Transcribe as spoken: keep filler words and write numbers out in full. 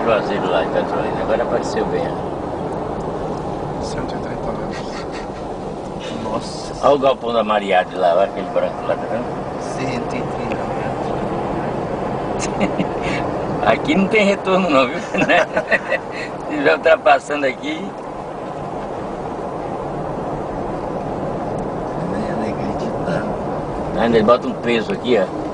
Juazeiro lá em Petrolina, agora apareceu bem. cento e trinta metros. Nossa. Olha o galpão da Mariade lá, olha aquele branco lá, tá vendo? cento e trinta metros. Aqui não tem retorno não, viu? Se estiver ultrapassando aqui... Nem é acreditável. Ainda ele bota um peso aqui, ó.